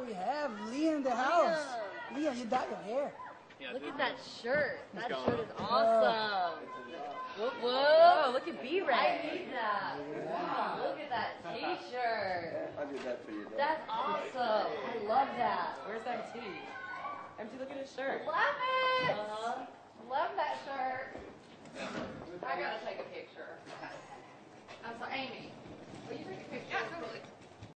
We have Leah in the house. Leah, you dyed your hair. Yeah, look at that shirt. That shirt is awesome. Whoa, look at B-Ray. I need that. Wow, look at that t-shirt. I did that for you. That's awesome. I love that. Where's MT? MT, look at his shirt. Love it. Love that shirt. I gotta take a picture. I'm sorry, Amy. Will you take a picture? Absolutely.